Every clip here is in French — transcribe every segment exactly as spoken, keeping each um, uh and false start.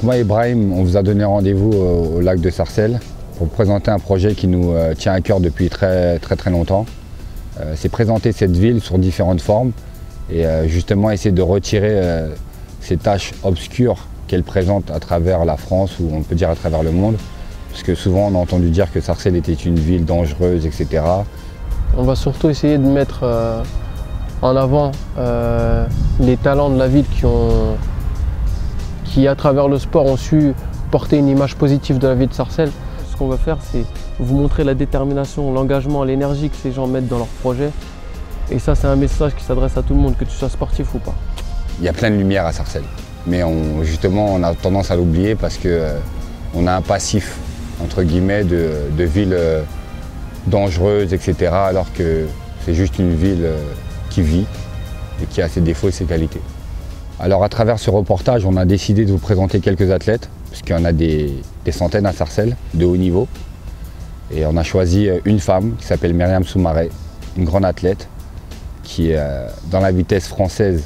Donc moi et Brahim, on vous a donné rendez-vous au, au lac de Sarcelles pour présenter un projet qui nous euh, tient à cœur depuis très très très longtemps. Euh, C'est présenter cette ville sur différentes formes et euh, justement essayer de retirer euh, ces tâches obscures qu'elle présente à travers la France ou on peut dire à travers le monde. Parce que souvent on a entendu dire que Sarcelles était une ville dangereuse, et cetera. On va surtout essayer de mettre euh, en avant euh, les talents de la ville qui, ont, qui, à travers le sport, ont su porter une image positive de la ville de Sarcelles. Ce qu'on va faire, c'est vous montrer la détermination, l'engagement, l'énergie que ces gens mettent dans leurs projets. Et ça, c'est un message qui s'adresse à tout le monde, que tu sois sportif ou pas. Il y a plein de lumière à Sarcelles, mais on, justement, on a tendance à l'oublier parce qu'on euh, a un passif, entre guillemets, de, de ville euh, dangereuse, et cetera, alors que c'est juste une ville euh, qui vit et qui a ses défauts et ses qualités. Alors à travers ce reportage, on a décidé de vous présenter quelques athlètes, puisqu'il y en a des, des centaines à Sarcelles, de haut niveau. Et on a choisi une femme qui s'appelle Myriam Soumaré, une grande athlète qui, euh, dans la vitesse française,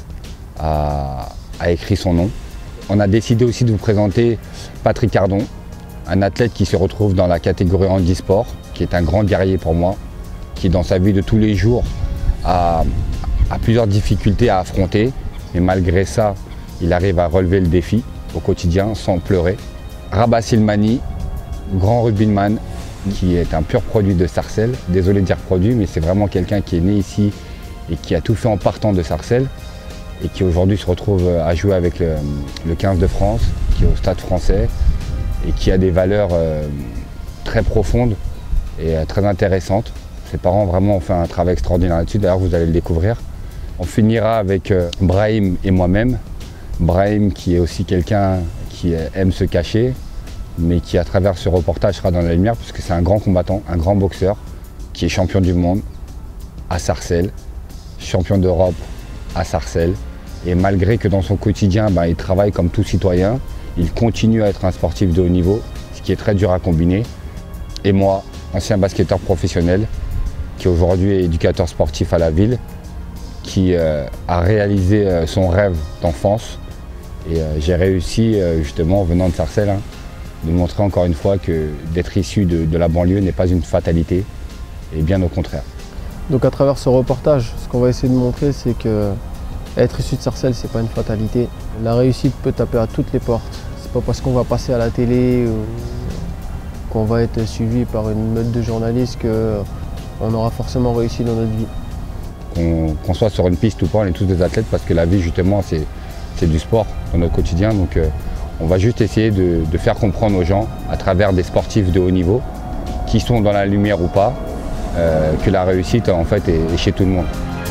a, a écrit son nom. On a décidé aussi de vous présenter Patrick Cardon, un athlète qui se retrouve dans la catégorie handisport, qui est un grand guerrier pour moi, qui dans sa vie de tous les jours a, a plusieurs difficultés à affronter, mais malgré ça, il arrive à relever le défi au quotidien sans pleurer. Rabat Silmani, grand rugbyman, qui est un pur produit de Sarcelles. Désolé de dire produit, mais c'est vraiment quelqu'un qui est né ici et qui a tout fait en partant de Sarcelles et qui aujourd'hui se retrouve à jouer avec le, le quinze de France, qui est au Stade français et qui a des valeurs euh, très profondes et euh, très intéressantes. Ses parents vraiment ont fait un travail extraordinaire là-dessus, d'ailleurs vous allez le découvrir. On finira avec euh, Brahim et moi-même. Brahim qui est aussi quelqu'un qui aime se cacher, mais qui à travers ce reportage sera dans la lumière puisque c'est un grand combattant, un grand boxeur qui est champion du monde à Sarcelles, champion d'Europe à Sarcelles. Et malgré que dans son quotidien, ben, il travaille comme tout citoyen, il continue à être un sportif de haut niveau, ce qui est très dur à combiner. Et moi, ancien basketteur professionnel, qui aujourd'hui est éducateur sportif à la ville, qui euh, a réalisé euh, son rêve d'enfance. Et euh, j'ai réussi, euh, justement, en venant de Sarcelles, hein, de montrer encore une fois que d'être issu de, de la banlieue n'est pas une fatalité, et bien au contraire. Donc à travers ce reportage, ce qu'on va essayer de montrer, c'est que être issu de Sarcelles, c'est pas une fatalité. La réussite peut taper à toutes les portes. C'est pas parce qu'on va passer à la télé ou qu'on va être suivi par une meute de journalistes qu'on aura forcément réussi dans notre vie. Qu'on qu'on soit sur une piste ou pas, on est tous des athlètes parce que la vie, justement, c'est du sport dans notre quotidien. Donc, euh, on va juste essayer de, de faire comprendre aux gens, à travers des sportifs de haut niveau, qui sont dans la lumière ou pas, euh, que la réussite, en fait, est, est chez tout le monde.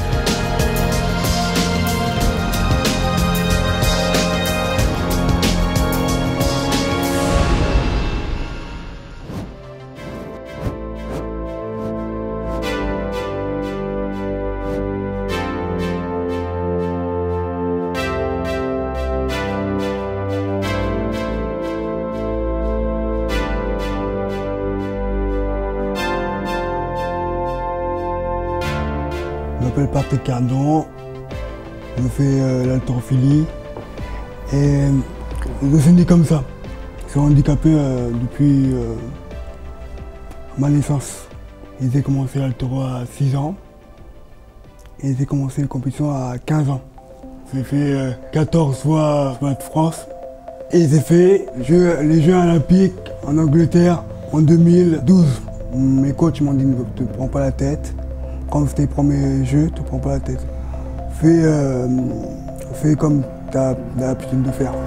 Je m'appelle Patrick Cardon, je fais euh, l'haltérophilie et je suis né comme ça. Je suis handicapé euh, depuis euh, ma naissance. J'ai commencé l'haltéro à six ans et j'ai commencé les compétitions à quinze ans. J'ai fait euh, quatorze fois championnat de France et j'ai fait jeux, les Jeux olympiques en Angleterre en deux mille douze. Mes coachs m'ont dit ne te prends pas la tête. Quand tu fais les premiers jeux, tu ne prends pas la tête. Fais, euh, fais comme tu as l'habitude de faire.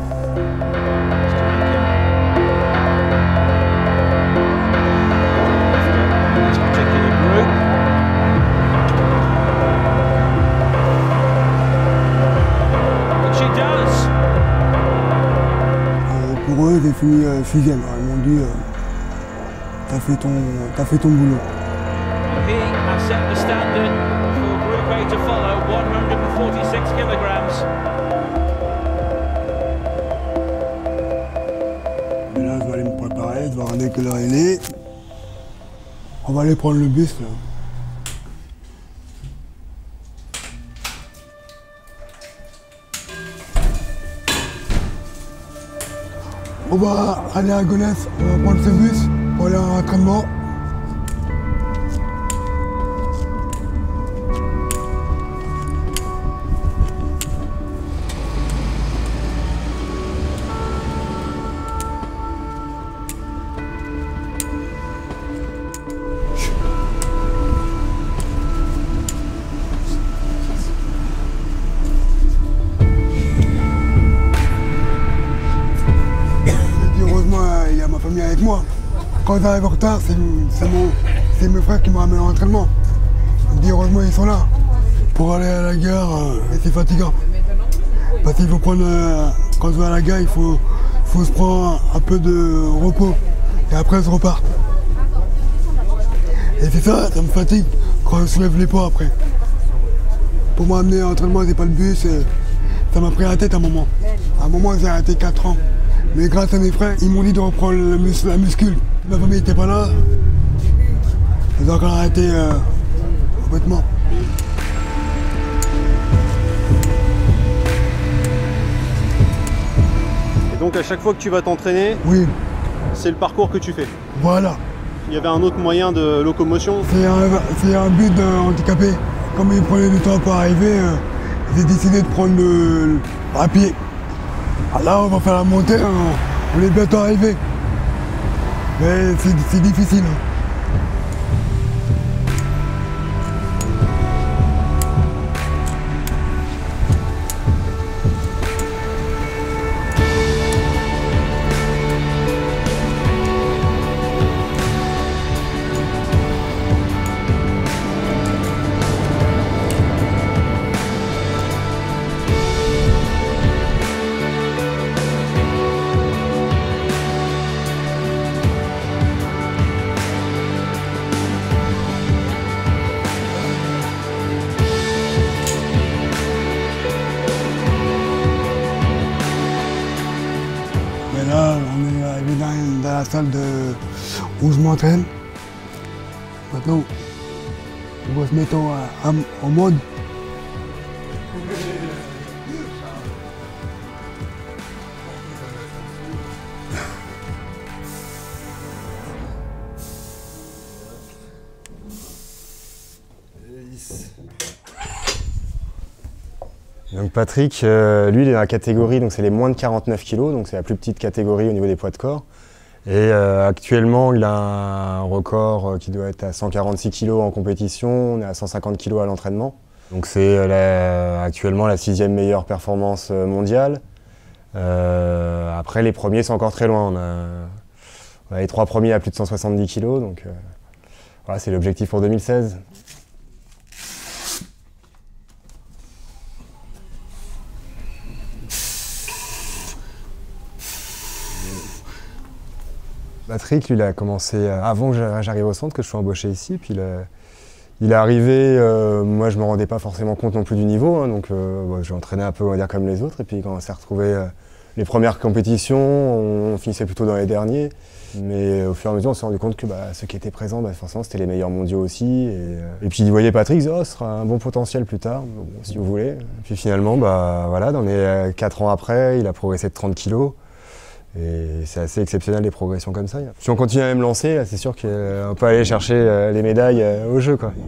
Et pour eux, j'ai fini euh, sixième. Ils m'ont dit, euh, t'as fait ton, t'as fait ton boulot. He has set the standard for Group A to follow, one hundred forty-six kilograms. Et là, je vais aller me préparer, je vais regarder quelle heure il est. On va aller prendre le bus là. On va aller à Gonesse, on va prendre ce bus pour aller à l'entraînement. Avec moi. Quand j'arrive en retard, c'est mes frères qui me ramènent à l'entraînement. Je dis heureusement ils sont là. Pour aller à la gare, euh, c'est fatigant. Parce qu'il faut prendre, euh, quand je vais à la gare, il faut, faut se prendre un peu de repos. Et après je repars. Et c'est ça, ça me fatigue quand je soulève les poids après. Pour m'amener à l'entraînement, c'est pas le bus. Ça m'a pris la tête à un moment. À un moment, j'ai arrêté quatre ans. Mais grâce à mes frères, ils m'ont dit de reprendre le mus la muscule. Ma famille n'était pas là. Donc on a arrêté euh, complètement. Et donc à chaque fois que tu vas t'entraîner, oui, c'est le parcours que tu fais. Voilà. Il y avait un autre moyen de locomotion? C'est un, un but handicapé. Comme il prenait du temps pour arriver, euh, j'ai décidé de prendre le, le à pied. Ah là, on va faire la montée, on, on est bientôt arrivé. Mais c'est difficile. Là, on est arrivé dans, dans la salle de, où je m'entraîne. Maintenant, on va se mettre en, en, en mode. Donc Patrick, euh, lui il est dans la catégorie, donc c'est les moins de quarante-neuf kilos, donc c'est la plus petite catégorie au niveau des poids de corps. Et euh, actuellement il a un record qui doit être à cent quarante-six kilos en compétition, on est à cent cinquante kilos à l'entraînement. Donc c'est euh, actuellement la sixième meilleure performance mondiale. Euh, après les premiers sont encore très loin, on a, on a les trois premiers à plus de cent soixante-dix kilos, donc euh, voilà, c'est l'objectif pour deux mille seize. Patrick, lui, il a commencé avant que j'arrive au centre, que je sois embauché ici. Puis il, a, il est arrivé, euh, moi je ne me rendais pas forcément compte non plus du niveau, hein, donc euh, bon, j'ai entraîné un peu, on va dire, comme les autres. Et puis quand on s'est retrouvé euh, les premières compétitions, on, on finissait plutôt dans les derniers. Mais au fur et à mesure, on s'est rendu compte que bah, ceux qui étaient présents, bah, forcément, c'était les meilleurs mondiaux aussi. Et, euh, et puis il voyait Patrick, il disait, oh, ce sera un bon potentiel plus tard, bon, si vous voulez. Et puis finalement, bah, voilà, dans les quatre ans après, il a progressé de trente kilos. Et c'est assez exceptionnel les progressions comme ça. Si on continue à me lancer, c'est sûr qu'on peut aller chercher les médailles au jeu, quoi.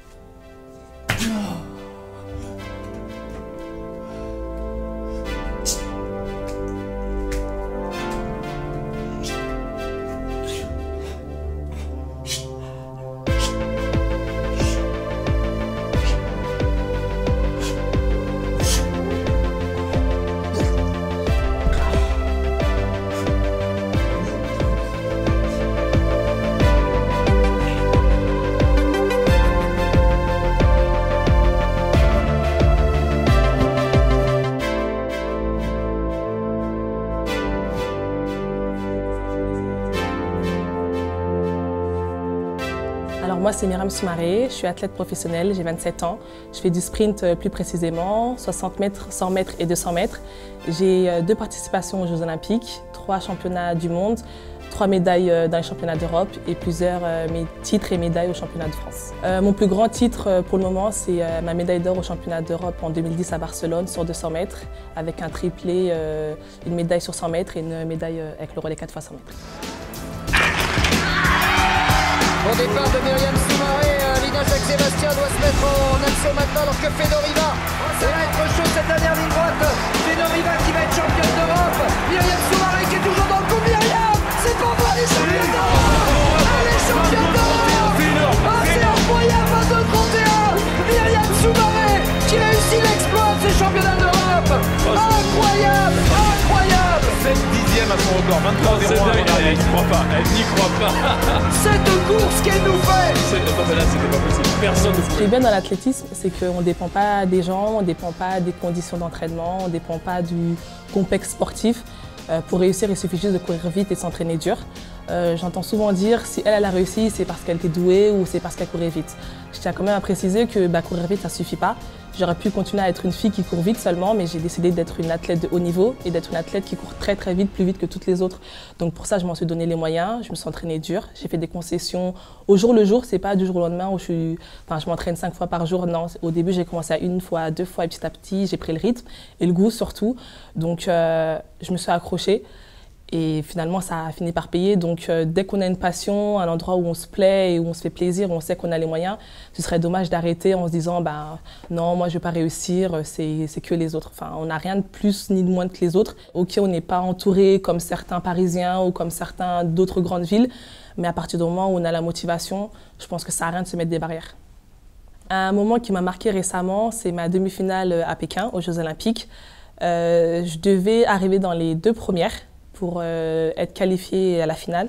Alors moi c'est Myriam Soumaré, je suis athlète professionnelle, j'ai vingt-sept ans. Je fais du sprint plus précisément, soixante mètres, cent mètres et deux cents mètres. J'ai deux participations aux Jeux Olympiques, trois championnats du monde, trois médailles dans les championnats d'Europe et plusieurs mes titres et médailles au championnat de France. Euh, mon plus grand titre pour le moment, c'est euh, ma médaille d'or au championnat d'Europe en deux mille dix à Barcelone sur deux cents mètres, avec un triplé, euh, une médaille sur cent mètres et une médaille avec le relais quatre fois cent mètres. Au départ de Myriam Soumaré, euh, Lina Jacques-Sébastien doit se mettre en action maintenant alors que Fedoriva, ça va être chaud cette dernière ligne droite. Fedoriva qui va être championne d'Europe. Myriam Soumaré qui est toujours dans le coup. Myriam, c'est pas vrai, elle est championne d'Europe. Elle est championne d'Europe. Oh, c'est incroyable, vingt-deux trente et un. Myriam Soumaré qui réussit l'exploit de ces championnats d'Europe. Incroyable, incroyable. sept dixièmes à son record, vingt-trois zéro un. Elle n'y croit pas, elle n'y croit pas. Cette course qu'elle nous fait. Non mais là c'était pas possible, personne ne. Ce qui est bien dans l'athlétisme, c'est qu'on ne dépend pas des gens, on ne dépend pas des conditions d'entraînement, on ne dépend pas du contexte sportif. Euh, pour réussir, il suffit juste de courir vite et de s'entraîner dur. Euh, J'entends souvent dire si elle, elle a réussi, c'est parce qu'elle était douée ou c'est parce qu'elle courait vite. Je tiens quand même à préciser que bah, courir vite, ça ne suffit pas. J'aurais pu continuer à être une fille qui court vite seulement, mais j'ai décidé d'être une athlète de haut niveau et d'être une athlète qui court très très vite, plus vite que toutes les autres. Donc pour ça, je m'en suis donné les moyens, je me suis entraînée dur, j'ai fait des concessions au jour le jour, c'est pas du jour au lendemain où je suis, enfin, je m'entraîne cinq fois par jour. Non, au début, j'ai commencé à une fois, deux fois, et petit à petit, j'ai pris le rythme et le goût surtout. Donc euh, je me suis accrochée. Et finalement, ça a fini par payer. Donc, euh, dès qu'on a une passion, un endroit où on se plaît et où on se fait plaisir, où on sait qu'on a les moyens, ce serait dommage d'arrêter en se disant bah, « non, moi, je ne vais pas réussir, c'est que les autres ». Enfin, on n'a rien de plus ni de moins que les autres. Ok, on n'est pas entouré comme certains Parisiens ou comme certains d'autres grandes villes, mais à partir du moment où on a la motivation, je pense que ça n'a rien de se mettre des barrières. Un moment qui m'a marqué récemment, c'est ma demi-finale à Pékin, aux Jeux Olympiques. Euh, je devais arriver dans les deux premières pour euh, être qualifiée à la finale.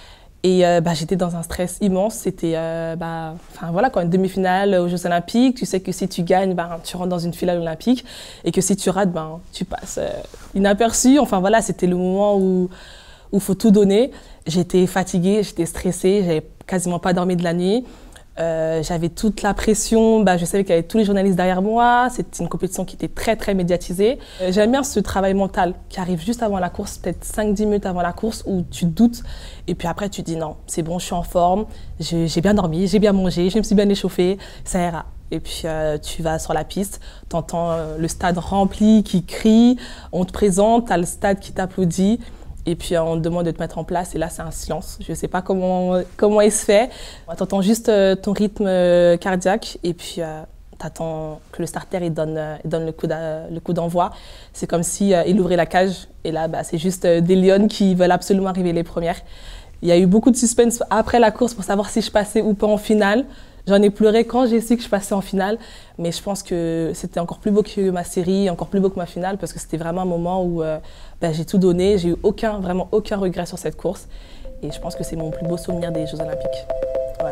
Et euh, bah, j'étais dans un stress immense. C'était euh, bah, voilà, une demi-finale aux Jeux Olympiques. Tu sais que si tu gagnes, bah, tu rentres dans une finale olympique. Et que si tu rates, bah, tu passes euh, inaperçu. Enfin voilà, c'était le moment où il faut tout donner. J'étais fatiguée, j'étais stressée, j'avais quasiment pas dormi de la nuit. Euh, j'avais toute la pression, bah, je savais qu'il y avait tous les journalistes derrière moi, c'était une compétition qui était très très médiatisée. Euh, J'aime bien ce travail mental qui arrive juste avant la course, peut-être cinq dix minutes avant la course où tu doutes et puis après tu dis non, c'est bon, je suis en forme, j'ai bien dormi, j'ai bien mangé, je me suis bien échauffée, ça ira. Et puis euh, tu vas sur la piste, tu entends euh, le stade rempli qui crie, on te présente, tu as le stade qui t'applaudit. Et puis on te demande de te mettre en place et là c'est un silence. Je ne sais pas comment, comment il se fait. Tu entends juste ton rythme cardiaque et puis euh, tu attends que le starter il donne, il donne le coup d'envoi. C'est comme s'il euh, ouvrait la cage et là bah, c'est juste des lionnes qui veulent absolument arriver les premières. Il y a eu beaucoup de suspense après la course pour savoir si je passais ou pas en finale. J'en ai pleuré quand j'ai su que je passais en finale, mais je pense que c'était encore plus beau que ma série, encore plus beau que ma finale, parce que c'était vraiment un moment où euh, ben, j'ai tout donné, j'ai eu aucun, vraiment aucun regret sur cette course, et je pense que c'est mon plus beau souvenir des Jeux Olympiques. Voilà.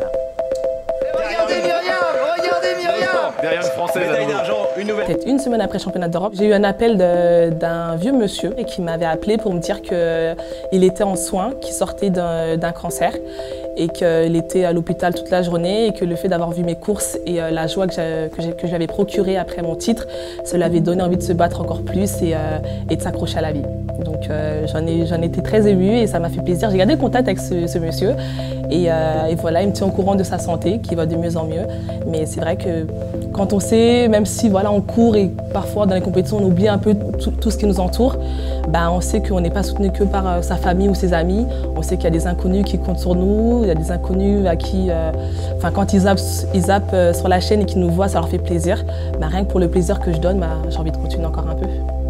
Regardez Myriam, regardez Myriam. Derrière une Française, médaille d'argent, une nouvelle. Peut-être une semaine après le championnat d'Europe, j'ai eu un appel d'un vieux monsieur et qui m'avait appelé pour me dire qu'il était en soins, qu'il sortait d'un cancer et qu'il était à l'hôpital toute la journée et que le fait d'avoir vu mes courses et euh, la joie que, que, que je lui avais procurée après mon titre, ça lui avait donné envie de se battre encore plus et, euh, et de s'accrocher à la vie. Donc euh, j'en ai, j'en étais très émue et ça m'a fait plaisir. J'ai gardé le contact avec ce, ce monsieur et, euh, et voilà, il me tient au courant de sa santé qui va de mieux en mieux. Mais c'est vrai que quand on sait, même si voilà, on court et parfois dans les compétitions on oublie un peu tout, tout ce qui nous entoure, ben, on sait qu'on n'est pas soutenu que par euh, sa famille ou ses amis. On sait qu'il y a des inconnus qui comptent sur nous. Il y a des inconnus à qui, euh, enfin, quand ils zappent, ils zappent euh, sur la chaîne et qu'ils nous voient, ça leur fait plaisir. Bah, rien que pour le plaisir que je donne, bah, j'ai envie de continuer encore un peu.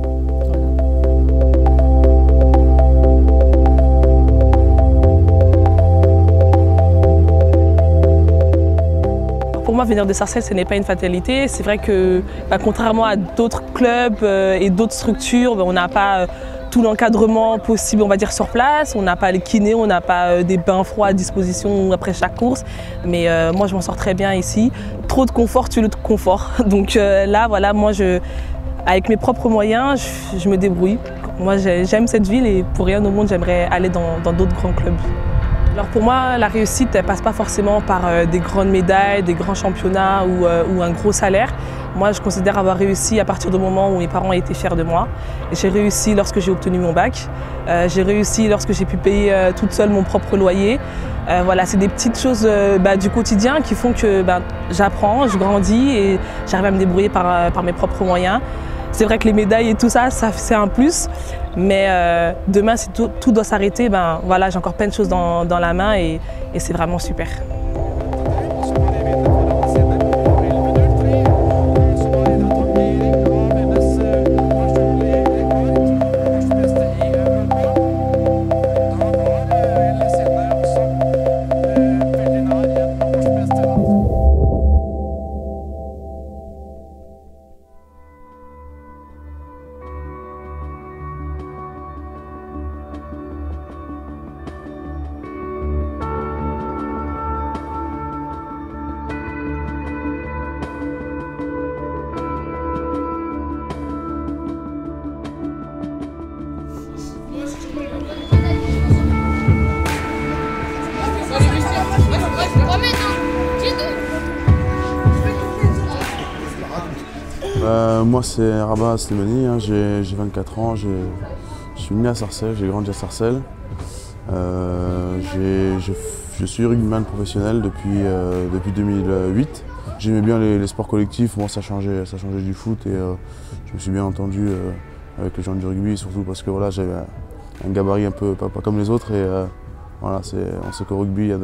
Pour moi, venir de Sarcelles, ce n'est pas une fatalité. C'est vrai que, bah, contrairement à d'autres clubs euh, et d'autres structures, bah, on n'a pas euh, tout l'encadrement possible, on va dire, sur place. On n'a pas les kinés, on n'a pas euh, des bains froids à disposition après chaque course. Mais euh, moi, je m'en sors très bien ici. Trop de confort tue le confort. Donc euh, là, voilà, moi, je, avec mes propres moyens, je, je me débrouille. Moi, j'aime cette ville et pour rien au monde, j'aimerais aller dans d'autres grands clubs. Alors pour moi, la réussite ne passe pas forcément par euh, des grandes médailles, des grands championnats ou, euh, ou un gros salaire. Moi, je considère avoir réussi à partir du moment où mes parents étaient fiers de moi. J'ai réussi lorsque j'ai obtenu mon bac. Euh, j'ai réussi lorsque j'ai pu payer euh, toute seule mon propre loyer. Euh, voilà, c'est des petites choses euh, bah, du quotidien qui font que bah, j'apprends, je grandis et j'arrive à me débrouiller par, euh, par mes propres moyens. C'est vrai que les médailles et tout ça, ça c'est un plus. Mais euh, demain, si tout, tout doit s'arrêter, ben, voilà, j'ai encore plein de choses dans, dans la main et, et c'est vraiment super. Euh, moi c'est Rabat Slimani, hein, j'ai vingt-quatre ans, je suis né à Sarcelles, j'ai grandi à Sarcelles. Euh, je, je suis rugbyman professionnel depuis, euh, depuis deux mille huit. J'aimais bien les, les sports collectifs, moi ça changeait, ça changeait du foot et euh, je me suis bien entendu euh, avec les gens du rugby, surtout parce que voilà, j'avais un gabarit un peu pas, pas comme les autres et euh, voilà, on sait qu'au rugby il y, y a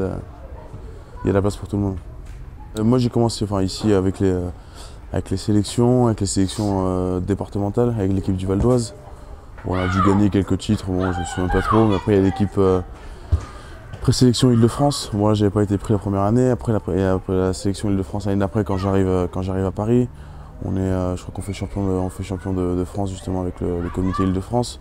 de la place pour tout le monde. Euh, moi j'ai commencé enfin, ici avec les, euh, avec les sélections, avec les sélections euh, départementales, avec l'équipe du Val d'Oise. Bon, on a dû gagner quelques titres, bon, je ne me souviens pas trop, mais après il y a l'équipe euh, présélection Île-de-France. Moi bon, j'avais pas été pris la première année, après la, après la sélection Île-de-France l'année d'après quand j'arrive quand j'arrive à Paris. On est, euh, je crois qu'on fait champion, de, on fait champion de, de France justement avec le, le comité Île-de-France.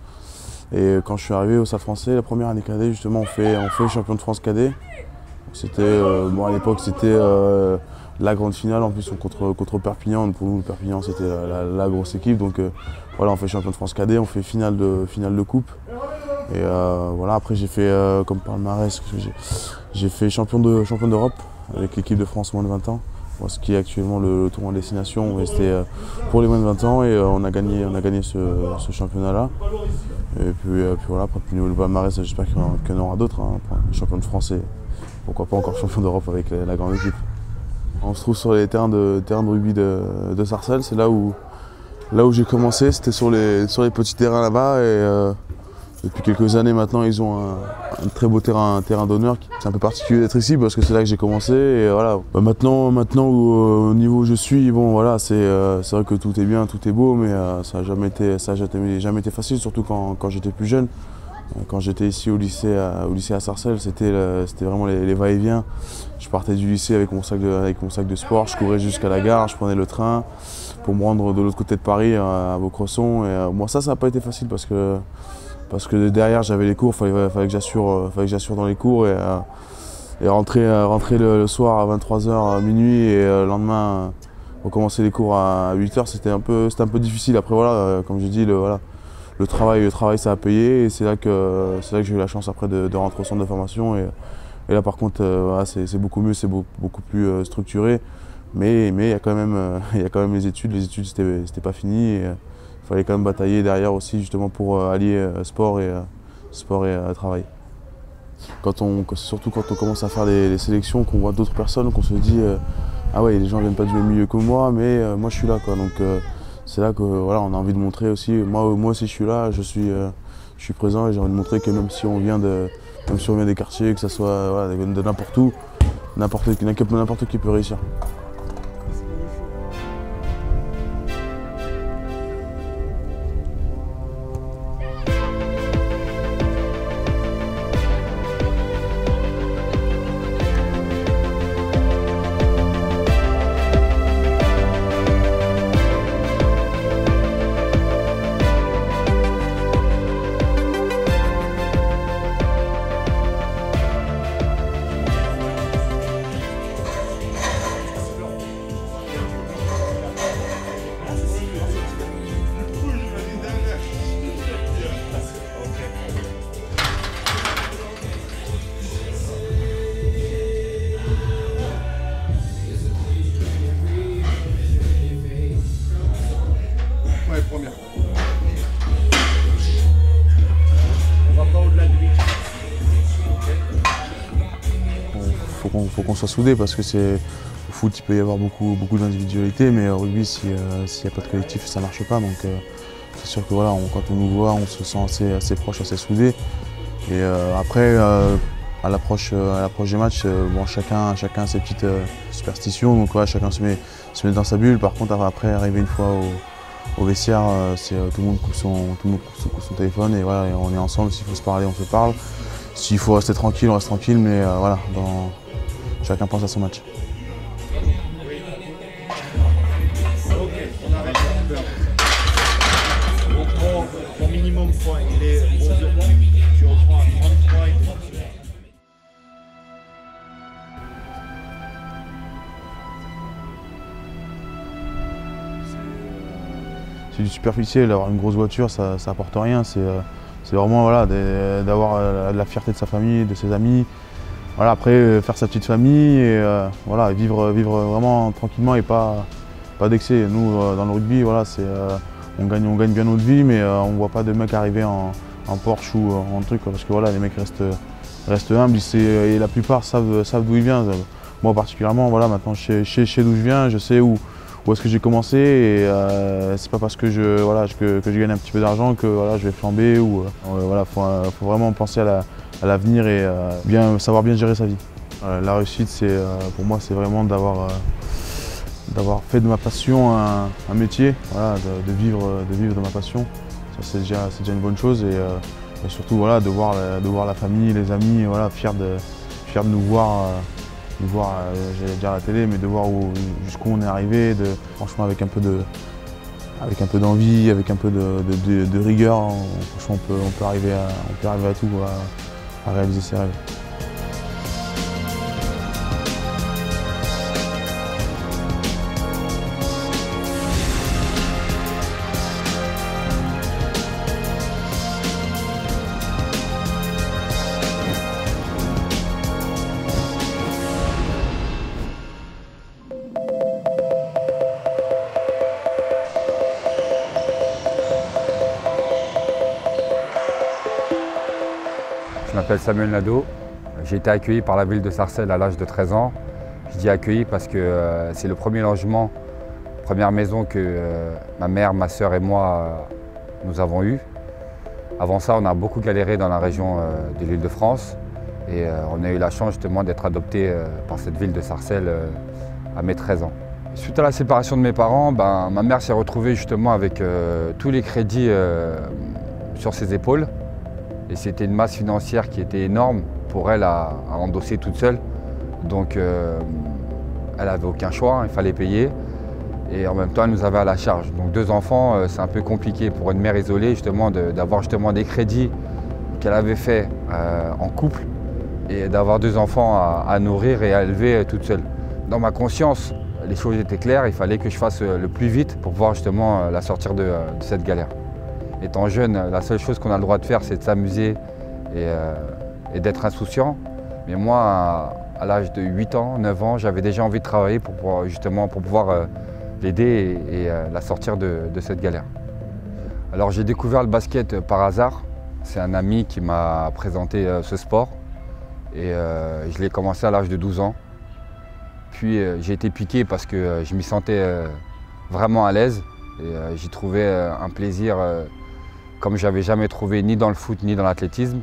Et quand je suis arrivé au Stade Français, la première année cadet, justement, on fait, on fait champion de France cadet. C'était, euh, bon, à l'époque, c'était euh, la grande finale, en plus contre, contre Perpignan. Pour nous, Perpignan, c'était la, la, la grosse équipe. Donc euh, voilà, on fait champion de France cadet, on fait finale de, finale de coupe. Et euh, voilà, après j'ai fait, euh, comme palmarès, j'ai fait champion de, champion d'Europe avec l'équipe de France moins de vingt ans. Ce qui est actuellement le, le tournoi en destination, c'était euh, pour les moins de vingt ans et euh, on a gagné, on a gagné ce, ce championnat-là. Et puis, euh, puis voilà, après le niveau de palmarès, j'espère qu'il y en aura d'autres, hein, champion de France et pourquoi pas encore champion d'Europe avec la, la grande équipe. On se trouve sur les terrains de, terrains de rugby de, de Sarcelles, c'est là où, là où j'ai commencé, c'était sur les, sur les petits terrains là-bas. Et euh, depuis quelques années maintenant, ils ont un, un très beau terrain, un terrain d'honneur. C'est un peu particulier d'être ici parce que c'est là que j'ai commencé. Et voilà. Bah maintenant, maintenant où, euh, au niveau où je suis, bon voilà, c'est euh, vrai que tout est bien, tout est beau, mais euh, ça n'a jamais été, ça a jamais, jamais été facile, surtout quand, quand j'étais plus jeune. Quand j'étais ici au lycée à, au lycée à Sarcelles, c'était vraiment les, les va-et-vient. Je partais du lycée avec mon sac de, avec mon sac de sport, je courais jusqu'à la gare, je prenais le train pour me rendre de l'autre côté de Paris, à, à Vaucresson. Et euh, moi ça, ça n'a pas été facile parce que, parce que derrière j'avais les cours, il fallait, fallait que j'assure dans les cours. Et, euh, et rentrer, rentrer le, le soir à vingt-trois heures, minuit et euh, le lendemain recommencer les cours à huit heures, c'était un, un peu difficile. Après voilà, euh, comme je dis, le, voilà. Le travail, le travail, ça a payé et c'est là que, que j'ai eu la chance après de, de rentrer au centre de formation. Et, et là par contre, euh, voilà, c'est beaucoup mieux, c'est beaucoup, beaucoup plus euh, structuré. Mais il mais y, euh, y a quand même les études, les études c'était pas fini. Il euh, fallait quand même batailler derrière aussi justement pour euh, allier euh, sport et, euh, sport et euh, travail. Quand on, surtout quand on commence à faire des, des sélections, qu'on voit d'autres personnes, qu'on se dit euh, ah ouais, les gens ne viennent pas du même milieu que moi, mais euh, moi je suis là quoi. Donc, euh, c'est là que voilà, on a envie de montrer aussi, moi, moi si je suis là, je suis, euh, je suis présent et j'ai envie de montrer que même si on vient, de, même si on vient des quartiers, que ce soit voilà, de n'importe où, n'importe qui peut réussir. On va pas au-delà de huit. Faut qu'on faut qu'on soit soudés parce que c'est au foot il peut y avoir beaucoup, beaucoup d'individualité, mais au rugby s'il n'y a pas de collectif ça ne marche pas. Donc euh, c'est sûr que voilà, on, quand on nous voit on se sent assez, assez proche, assez soudés. Et euh, après euh, à l'approche euh, des matchs, euh, bon, chacun, chacun a ses petites euh, superstitions, donc ouais, chacun se met, se met dans sa bulle. Par contre après arriver une fois au, au vestiaire, euh, c'est euh, tout le monde coupe son, tout le monde coupe son téléphone et voilà, et on est ensemble. S'il faut se parler, on se parle. S'il faut rester tranquille, on reste tranquille, mais euh, voilà, dans, chacun pense à son match. Ok, on arrête là. Donc ton, ton minimum point, il est onze points. Tu reprends à trente-trois et trente. C'est du superficiel, d'avoir une grosse voiture, ça, ça apporte rien. C'est euh, vraiment voilà, d'avoir euh, la fierté de sa famille, de ses amis. Voilà, après, euh, faire sa petite famille et euh, voilà, vivre, vivre vraiment tranquillement et pas, pas d'excès. Nous, euh, dans le rugby, voilà, euh, on, gagne, on gagne bien notre vie, mais euh, on ne voit pas de mecs arriver en, en Porsche ou en truc, quoi, parce que voilà, les mecs restent, restent humbles et la plupart savent, savent d'où ils viennent. Moi particulièrement, voilà, maintenant je sais, je sais d'où je viens, je sais où, où est-ce que j'ai commencé et euh, c'est pas parce que je, voilà, que, que je gagne un petit peu d'argent que voilà, je vais flamber. Ou, euh, voilà, faut, faut vraiment penser à la à l'avenir et euh, bien, savoir bien gérer sa vie. Euh, la réussite, c'est, euh, pour moi, c'est vraiment d'avoir euh, fait de ma passion un, un métier, voilà, de, de, vivre, de vivre de ma passion. Ça, c'est déjà, déjà une bonne chose et, euh, et surtout voilà, de, voir, de voir la famille, les amis, voilà, fiers de, fiers de nous voir, euh, nous voir euh, j'allais dire à la télé, mais de voir jusqu'où on est arrivé, de, franchement avec un peu de, avec un peu d'envie, avec un peu de, de, de, de rigueur, on, franchement on peut, on peut arriver à, on peut arriver à tout. À, à réaliser ses rêves. Je m'appelle Samuel Nadeau, j'ai été accueilli par la ville de Sarcelles à l'âge de treize ans. Je dis accueilli parce que euh, c'est le premier logement, première maison que euh, ma mère, ma sœur et moi euh, nous avons eu. Avant ça, on a beaucoup galéré dans la région euh, de l'Île-de-France et euh, on a eu la chance justement d'être adopté euh, par cette ville de Sarcelles euh, à mes treize ans. Suite à la séparation de mes parents, ben, ma mère s'est retrouvée justement avec euh, tous les crédits euh, sur ses épaules. Et c'était une masse financière qui était énorme pour elle à, à endosser toute seule. Donc euh, elle n'avait aucun choix, il fallait payer. Et en même temps, elle nous avait à la charge. Donc deux enfants, euh, c'est un peu compliqué pour une mère isolée justement d'avoir justement des crédits qu'elle avait fait euh, en couple et d'avoir deux enfants à, à nourrir et à élever euh, toute seule. Dans ma conscience, les choses étaient claires, il fallait que je fasse euh, le plus vite pour pouvoir justement euh, la sortir de, euh, de cette galère. Étant jeune, la seule chose qu'on a le droit de faire, c'est de s'amuser et, euh, et d'être insouciant. Mais moi, à, à l'âge de huit ans, neuf ans, j'avais déjà envie de travailler pour pouvoir, justement, pour pouvoir euh, l'aider et, et euh, la sortir de, de cette galère. Alors j'ai découvert le basket par hasard. C'est un ami qui m'a présenté euh, ce sport. Et euh, je l'ai commencé à l'âge de douze ans. Puis euh, j'ai été piqué parce que euh, je m'y sentais euh, vraiment à l'aise. Et euh, j'y trouvais euh, un plaisir euh, comme je n'avais jamais trouvé ni dans le foot ni dans l'athlétisme.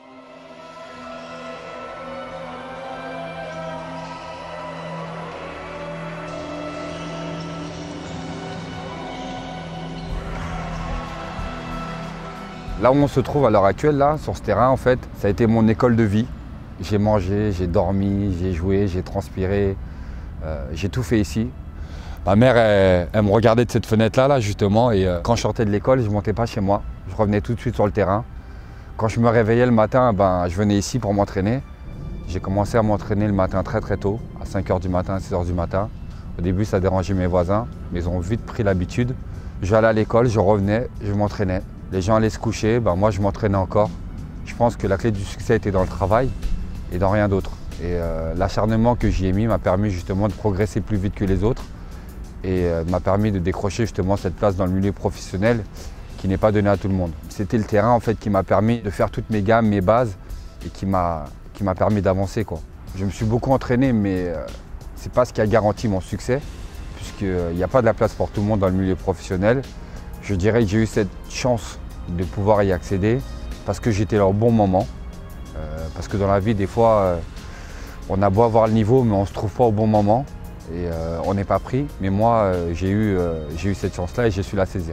Là où on se trouve à l'heure actuelle, là, sur ce terrain, en fait, ça a été mon école de vie. J'ai mangé, j'ai dormi, j'ai joué, j'ai transpiré, euh, j'ai tout fait ici. Ma mère, elle, elle me regardait de cette fenêtre-là, là, justement, et euh, quand je sortais de l'école, je ne montais pas chez moi. Je revenais tout de suite sur le terrain. Quand je me réveillais le matin, ben, je venais ici pour m'entraîner. J'ai commencé à m'entraîner le matin très très tôt, à cinq heures du matin, à six heures du matin. Au début, ça dérangeait mes voisins, mais ils ont vite pris l'habitude. J'allais à l'école, je revenais, je m'entraînais. Les gens allaient se coucher, ben, moi je m'entraînais encore. Je pense que la clé du succès était dans le travail et dans rien d'autre. Et euh, l'acharnement que j'y ai mis m'a permis justement de progresser plus vite que les autres et euh, m'a permis de décrocher justement cette place dans le milieu professionnel qui n'est pas donnée à tout le monde. C'était le terrain en fait qui m'a permis de faire toutes mes gammes, mes bases et qui m'a qui m'a permis d'avancer, quoi. Je me suis beaucoup entraîné, mais euh, c'est pas ce qui a garanti mon succès, puisqu'il n'y a pas de la place pour tout le monde dans le milieu professionnel. Je dirais que j'ai eu cette chance de pouvoir y accéder parce que j'étais là au bon moment. Euh, parce que dans la vie, des fois, euh, on a beau avoir le niveau, mais on ne se trouve pas au bon moment et euh, on n'est pas pris. Mais moi, euh, j'ai eu, euh, j'ai eu cette chance-là et j'ai su la saisir.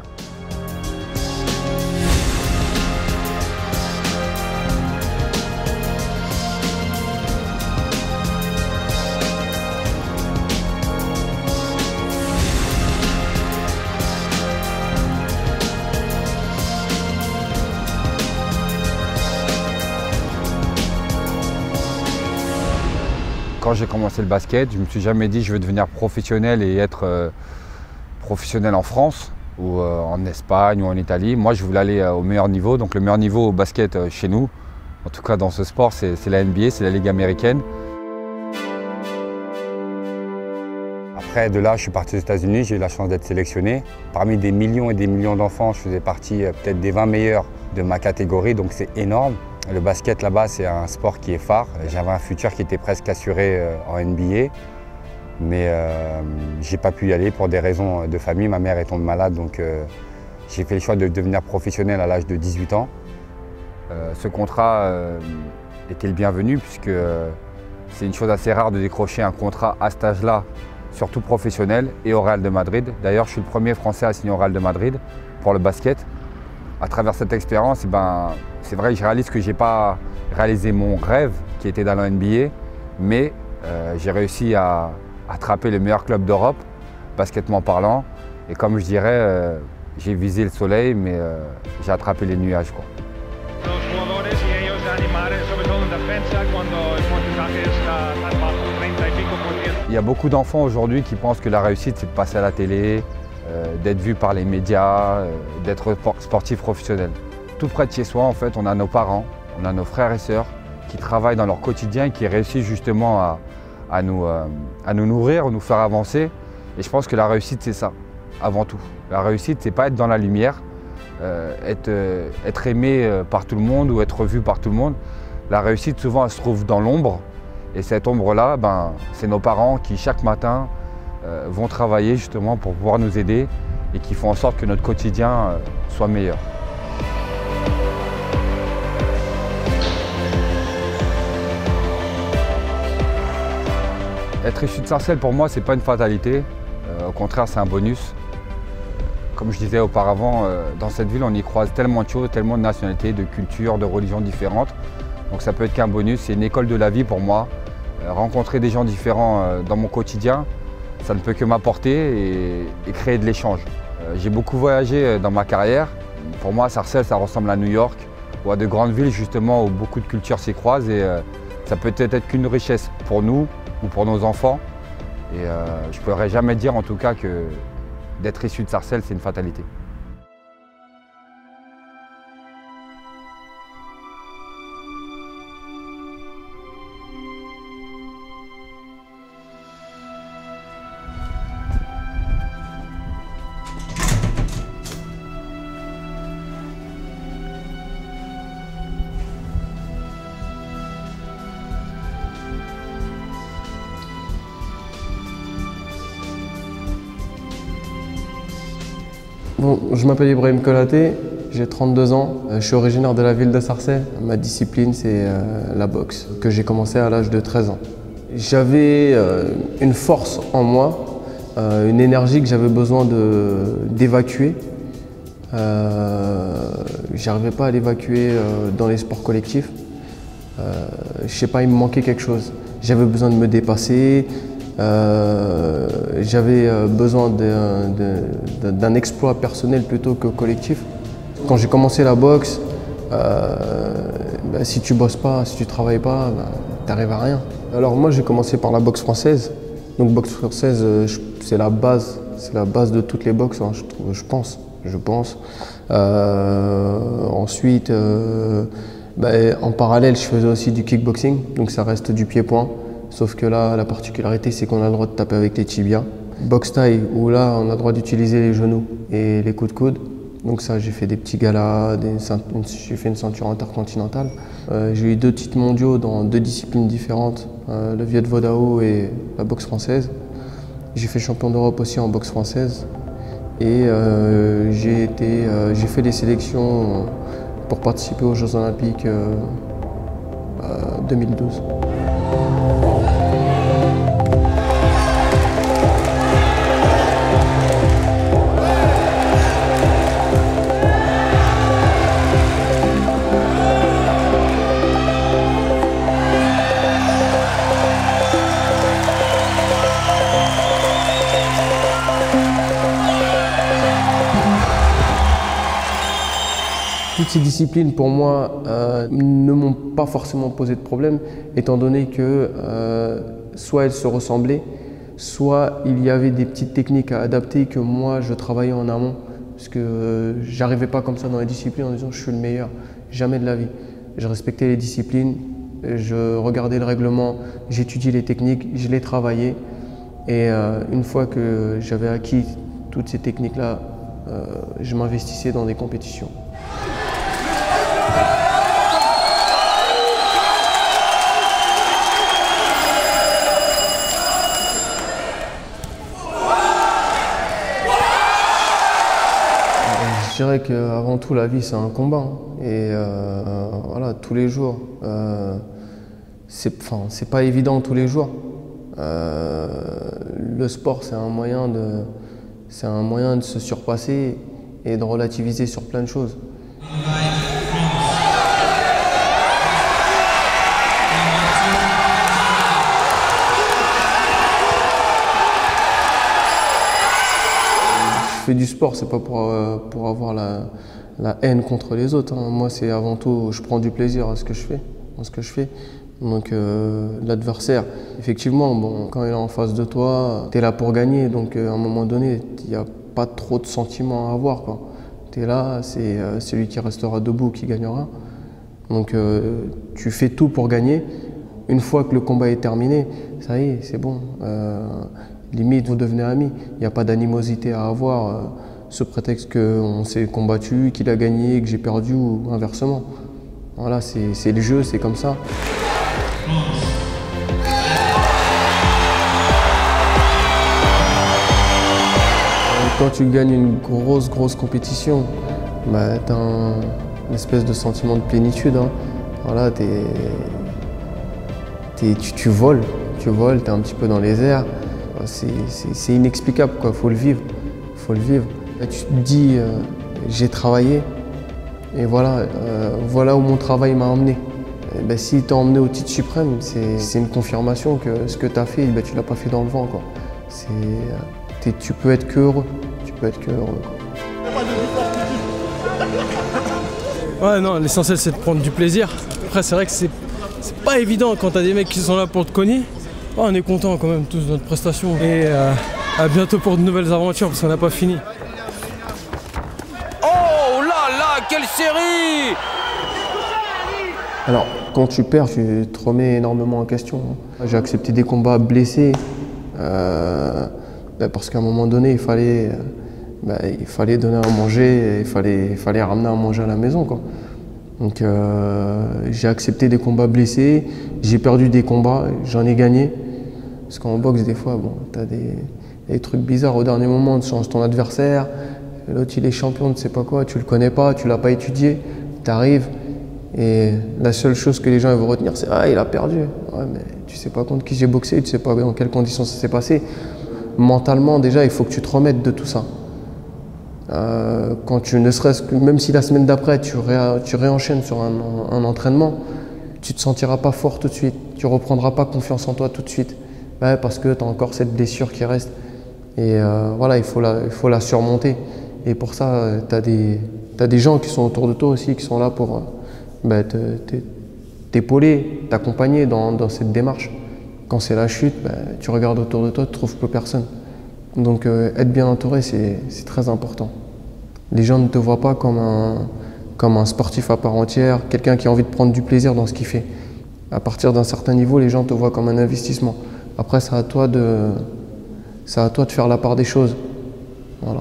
Quand j'ai commencé le basket, je ne me suis jamais dit je veux devenir professionnel et être euh, professionnel en France ou euh, en Espagne ou en Italie. Moi, je voulais aller euh, au meilleur niveau. Donc le meilleur niveau au basket euh, chez nous, en tout cas dans ce sport, c'est la N B A, c'est la Ligue américaine. Après, de là, je suis parti aux États-Unis, j'ai eu la chance d'être sélectionné. Parmi des millions et des millions d'enfants, je faisais partie euh, peut-être des vingt meilleurs de ma catégorie, donc c'est énorme. Le basket là-bas, c'est un sport qui est phare. J'avais un futur qui était presque assuré en N B A, mais euh, j'ai pas pu y aller pour des raisons de famille. Ma mère est tombée malade, donc euh, j'ai fait le choix de devenir professionnel à l'âge de dix-huit ans. Euh, ce contrat euh, était le bienvenu, puisque euh, c'est une chose assez rare de décrocher un contrat à cet âge-là, surtout professionnel, et au Real de Madrid. D'ailleurs, je suis le premier Français à signer au Real de Madrid pour le basket. À travers cette expérience, eh ben, c'est vrai que je réalise que je n'ai pas réalisé mon rêve qui était dans la N B A, mais euh, j'ai réussi à attraper le meilleur club d'Europe, basketement parlant. Et comme je dirais, euh, j'ai visé le soleil, mais euh, j'ai attrapé les nuages, quoi. Il y a beaucoup d'enfants aujourd'hui qui pensent que la réussite, c'est de passer à la télé, euh, d'être vu par les médias, euh, d'être sportif professionnel. Tout près de chez soi, en fait, on a nos parents, on a nos frères et sœurs qui travaillent dans leur quotidien et qui réussissent justement à, à, nous, euh, à nous nourrir, à nous faire avancer. Et je pense que la réussite, c'est ça, avant tout. La réussite, c'est pas être dans la lumière, euh, être, euh, être aimé par tout le monde ou être vu par tout le monde. La réussite, souvent, elle se trouve dans l'ombre. Et cette ombre-là, ben, c'est nos parents qui, chaque matin, euh, vont travailler justement pour pouvoir nous aider et qui font en sorte que notre quotidien euh, soit meilleur. Être issu de Sarcelles, pour moi, ce n'est pas une fatalité. Euh, au contraire, c'est un bonus. Comme je disais auparavant, euh, dans cette ville, on y croise tellement de choses, tellement de nationalités, de cultures, de religions différentes. Donc ça peut être qu'un bonus, c'est une école de la vie pour moi. Euh, rencontrer des gens différents euh, dans mon quotidien, ça ne peut que m'apporter et, et créer de l'échange. Euh, J'ai beaucoup voyagé dans ma carrière. Pour moi, Sarcelles, ça ressemble à New York ou à de grandes villes justement où beaucoup de cultures s'y croisent et euh, ça peut être, être qu'une richesse pour nous ou pour nos enfants. Et euh, je ne pourrais jamais dire en tout cas que d'être issu de Sarcelles, c'est une fatalité. Bon, je m'appelle Ibrahim Kolaté, j'ai trente-deux ans, je suis originaire de la ville de Sarcelles. Ma discipline, c'est euh, la boxe, que j'ai commencé à l'âge de treize ans. J'avais euh, une force en moi, euh, une énergie que j'avais besoin d'évacuer. Euh, J'arrivais pas à l'évacuer euh, dans les sports collectifs. Euh, je sais pas, il me manquait quelque chose. J'avais besoin de me dépasser. Euh, J'avais besoin d'un exploit personnel plutôt que collectif. Quand j'ai commencé la boxe, euh, bah, si tu bosses pas, si tu travailles pas, bah, t'arrives à rien. Alors moi j'ai commencé par la boxe française. Donc boxe française, c'est la base, c'est la base de toutes les boxes, hein, je, trouve, je pense, je pense. Euh, ensuite, euh, bah, en parallèle, je faisais aussi du kickboxing, donc ça reste du pied-point. Sauf que là, la particularité, c'est qu'on a le droit de taper avec les tibias. boxe taille, où là, on a le droit d'utiliser les genoux et les coups de coude. Donc ça, j'ai fait des petits galas, j'ai fait une ceinture intercontinentale. Euh, j'ai eu deux titres mondiaux dans deux disciplines différentes, euh, le Viet Vo Dao et la boxe française. J'ai fait champion d'Europe aussi en boxe française. Et euh, j'ai euh, fait des sélections pour participer aux Jeux Olympiques euh, euh, deux mille douze. Toutes ces disciplines, pour moi, euh, ne m'ont pas forcément posé de problème, étant donné que euh, soit elles se ressemblaient, soit il y avait des petites techniques à adapter que moi, je travaillais en amont. Parce que euh, j'arrivais pas comme ça dans les disciplines en disant je suis le meilleur, jamais de la vie. Je respectais les disciplines, je regardais le règlement, j'étudiais les techniques, je les travaillais. Et euh, une fois que j'avais acquis toutes ces techniques-là, euh, je m'investissais dans des compétitions. Je dirais qu'avant tout, la vie, c'est un combat. Et euh, voilà, tous les jours. Euh, c'est enfin, c'est pas évident tous les jours. Euh, le sport, c'est un moyen de, c'est un moyen de se surpasser et de relativiser sur plein de choses. Je fais du sport, c'est pas pour, euh, pour avoir la, la haine contre les autres. Hein. Moi, c'est avant tout, je prends du plaisir à ce que je fais. À ce que je fais. Donc euh, l'adversaire, effectivement, bon, quand il est en face de toi, tu es là pour gagner. Donc euh, à un moment donné, il n'y a pas trop de sentiments à avoir. Tu es là, c'est euh, celui qui restera debout qui gagnera. Donc euh, tu fais tout pour gagner. Une fois que le combat est terminé, ça y est, c'est bon. Euh, Limite, vous devenez amis. Il n'y a pas d'animosité à avoir, euh, sous prétexte qu'on s'est combattu, qu'il a gagné, que j'ai perdu ou inversement. Voilà, c'est le jeu, c'est comme ça. Quand tu gagnes une grosse, grosse compétition, bah, tu as un, une espèce de sentiment de plénitude. Hein. Voilà, t'es, t'es, tu, tu voles, tu voles, tu es un petit peu dans les airs. C'est inexplicable, il faut le vivre. Faut le vivre. Là, tu te dis, euh, j'ai travaillé et voilà, euh, voilà où mon travail m'a emmené. Et ben, s'il t'a emmené au titre suprême, c'est une confirmation que ce que tu as fait, ben, tu ne l'as pas fait dans le vent. Quoi. Euh, tu peux être que heureux. Tu peux être que heureux. Quoi. Ouais, non, l'essentiel c'est de prendre du plaisir. Après, c'est vrai que c'est pas évident quand tu as des mecs qui sont là pour te cogner. Oh, on est contents quand même tous de notre prestation et euh, à bientôt pour de nouvelles aventures parce qu'on n'a pas fini. Oh là là, quelle série! Alors, quand tu perds, tu te remets énormément en question. J'ai accepté des combats blessés euh, bah parce qu'à un moment donné, il fallait, bah, il fallait donner à manger, il fallait, il fallait ramener à manger à la maison, quoi. Donc euh, j'ai accepté des combats blessés, j'ai perdu des combats, j'en ai gagné. Parce qu'en boxe, des fois, bon, tu as des, des trucs bizarres au dernier moment, tu changes ton adversaire, l'autre il est champion, tu sais pas quoi, tu le connais pas, tu l'as pas étudié, tu arrives et la seule chose que les gens vont retenir, c'est « Ah, il a perdu ». Ouais, mais tu sais pas contre qui j'ai boxé, tu sais pas dans quelles conditions ça s'est passé. Mentalement, déjà, il faut que tu te remettes de tout ça. Euh, quand tu ne serait-ce que, même si la semaine d'après tu, ré, tu réenchaînes sur un, un entraînement, tu te sentiras pas fort tout de suite, tu reprendras pas confiance en toi tout de suite, ouais, parce que tu as encore cette blessure qui reste. Et euh, voilà, il faut, la, il faut la surmonter. Et pour ça, tu as des, t'as des gens qui sont autour de toi aussi, qui sont là pour bah, t'épauler, t'accompagner dans, dans cette démarche. Quand c'est la chute, bah, tu regardes autour de toi, tu ne trouves plus personne. Donc euh, être bien entouré, c'est très important. Les gens ne te voient pas comme un, comme un sportif à part entière, quelqu'un qui a envie de prendre du plaisir dans ce qu'il fait. À partir d'un certain niveau, les gens te voient comme un investissement. Après, c'est à toi de, c'est à toi de faire la part des choses. Voilà.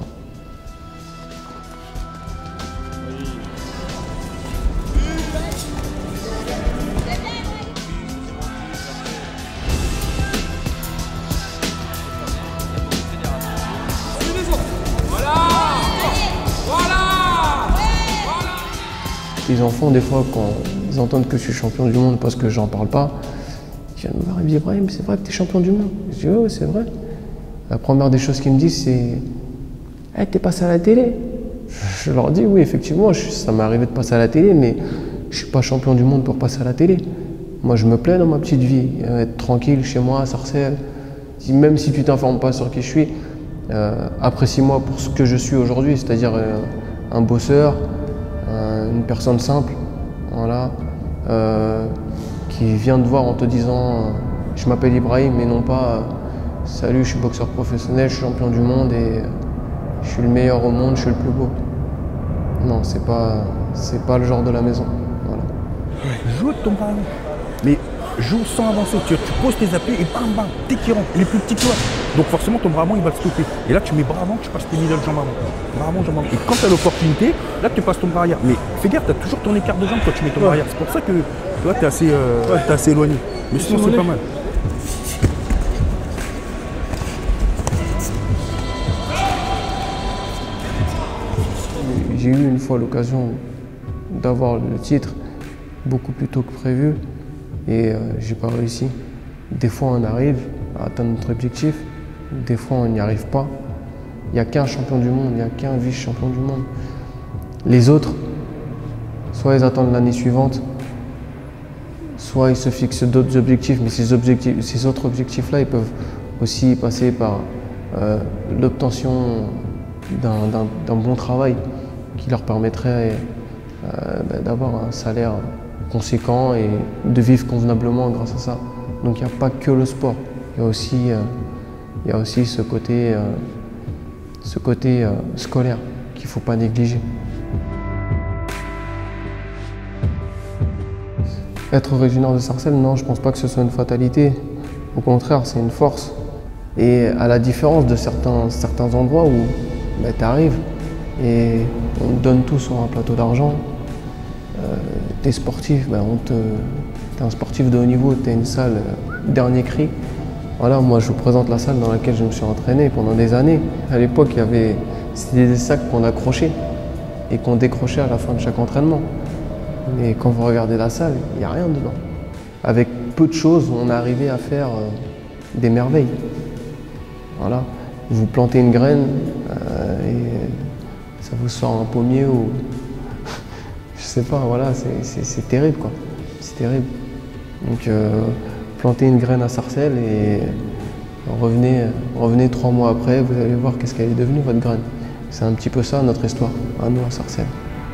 Les enfants, des fois, quand ils entendent que je suis champion du monde parce que j'en parle pas, ils viennent me voir et me disent « Ibrahim, c'est vrai que tu es champion du monde ?» Je dis « Oui, c'est vrai. » La première des choses qu'ils me disent, c'est hey, « t'es passé à la télé ?» Je leur dis « Oui, effectivement, je, ça m'est arrivé de passer à la télé, mais je suis pas champion du monde pour passer à la télé. Moi, je me plais dans ma petite vie, être tranquille chez moi à Sarcelles. Même si tu t'informes pas sur qui je suis, euh, apprécie-moi pour ce que je suis aujourd'hui, c'est-à-dire euh, un bosseur, une personne simple, voilà, euh, qui vient te voir en te disant euh, je m'appelle Ibrahim, mais non pas euh, salut, je suis boxeur professionnel, je suis champion du monde et euh, je suis le meilleur au monde, je suis le plus beau. Non, c'est pas, c'est pas le genre de la maison. Voilà. Joue avec ton bras, mais joue sans avancer. Tu, tu poses tes appuis et bam bam, dès qu'il rentre, il est plus petit que toi. Donc forcément ton bras avant il va te stopper. Et là tu mets bras avant, tu passes tes middle jambes avant. Bras avant, jambes avant. Et quand tu as l'opportunité, là tu passes ton bras arrière. Mais fais gaffe, tu as toujours ton écart de jambes quand tu mets ton bras arrière. C'est pour ça que tu vois, tu es assez, euh, ouais. assez éloigné. Mais sinon c'est pas mal. J'ai eu une fois l'occasion d'avoir le titre beaucoup plus tôt que prévu et euh, j'ai pas réussi. Des fois on arrive à atteindre notre objectif, des fois on n'y arrive pas. Il n'y a qu'un champion du monde, il n'y a qu'un vice-champion du monde. Les autres, soit ils attendent l'année suivante, soit ils se fixent d'autres objectifs, mais ces, objectifs, ces autres objectifs-là, ils peuvent aussi passer par euh, l'obtention d'un bon travail qui leur permettrait euh, d'avoir un salaire conséquent et de vivre convenablement grâce à ça. Donc il n'y a pas que le sport, il y a aussi, euh, il y a aussi ce côté, euh, ce côté euh, scolaire qu'il ne faut pas négliger. Être originaire de Sarcelles, non, je ne pense pas que ce soit une fatalité. Au contraire, c'est une force. Et à la différence de certains, certains endroits où bah, tu arrives et on te donne tout sur un plateau d'argent, euh, tu es sportif, bah, on te, t'es un sportif de haut niveau, tu as une salle euh, dernier cri. Voilà, moi je vous présente la salle dans laquelle je me suis entraîné pendant des années. À l'époque, il y avait c'était des sacs qu'on accrochait et qu'on décrochait à la fin de chaque entraînement. Mais quand vous regardez la salle, il n'y a rien dedans. Avec peu de choses, on est arrivé à faire euh, des merveilles. Voilà. Vous plantez une graine euh, et ça vous sort un pommier ou... je sais pas, voilà, c'est terrible quoi. C'est terrible. Donc euh, plantez une graine à Sarcelles et revenez, revenez trois mois après, vous allez voir qu'est-ce qu'elle est devenue votre graine. C'est un petit peu ça notre histoire, à nous à Sarcelles.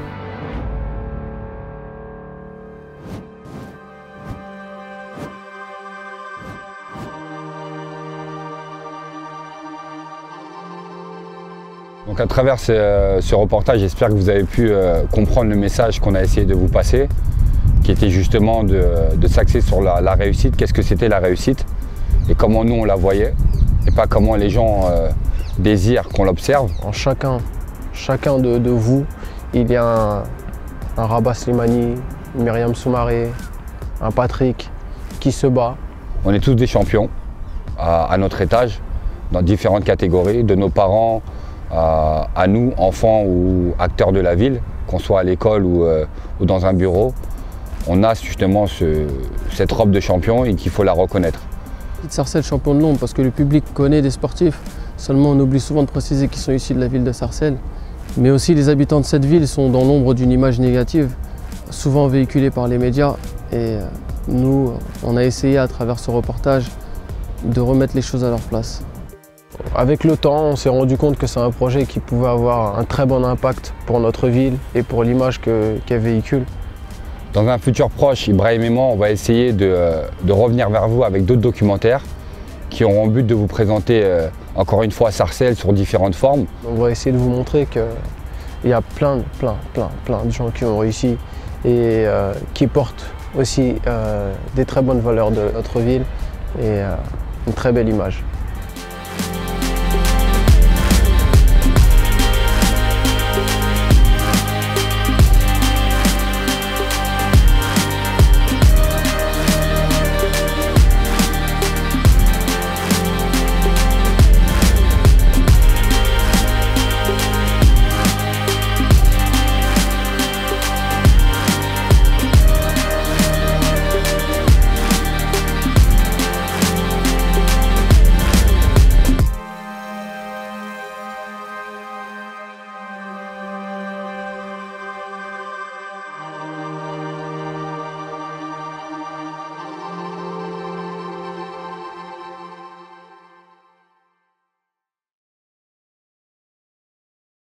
Donc à travers ce, ce reportage, j'espère que vous avez pu euh, comprendre le message qu'on a essayé de vous passer, qui était justement de, de s'axer sur la, la réussite, qu'est-ce que c'était la réussite et comment nous on la voyait et pas comment les gens euh, désirent qu'on l'observe. En chacun, chacun de, de vous, il y a un, un Rabah Slimani, Myriam Soumaré, un Patrick qui se bat. On est tous des champions à, à notre étage, dans différentes catégories, de nos parents à, à nous, enfants ou acteurs de la ville, qu'on soit à l'école ou, euh, ou dans un bureau. On a justement ce, cette robe de champion et qu'il faut la reconnaître. Sarcelles champion de l'ombre parce que le public connaît des sportifs, seulement on oublie souvent de préciser qu'ils sont issus de la ville de Sarcelles. Mais aussi les habitants de cette ville sont dans l'ombre d'une image négative, souvent véhiculée par les médias. Et nous, on a essayé à travers ce reportage de remettre les choses à leur place. Avec le temps, on s'est rendu compte que c'est un projet qui pouvait avoir un très bon impact pour notre ville et pour l'image qu'elle véhicule. Dans un futur proche, Ibrahim et moi, on va essayer de, de revenir vers vous avec d'autres documentaires qui auront le but de vous présenter euh, encore une fois Sarcelles sur différentes formes. On va essayer de vous montrer qu'il y a plein, plein, plein, plein de gens qui ont réussi et euh, qui portent aussi euh, des très bonnes valeurs de notre ville et euh, une très belle image.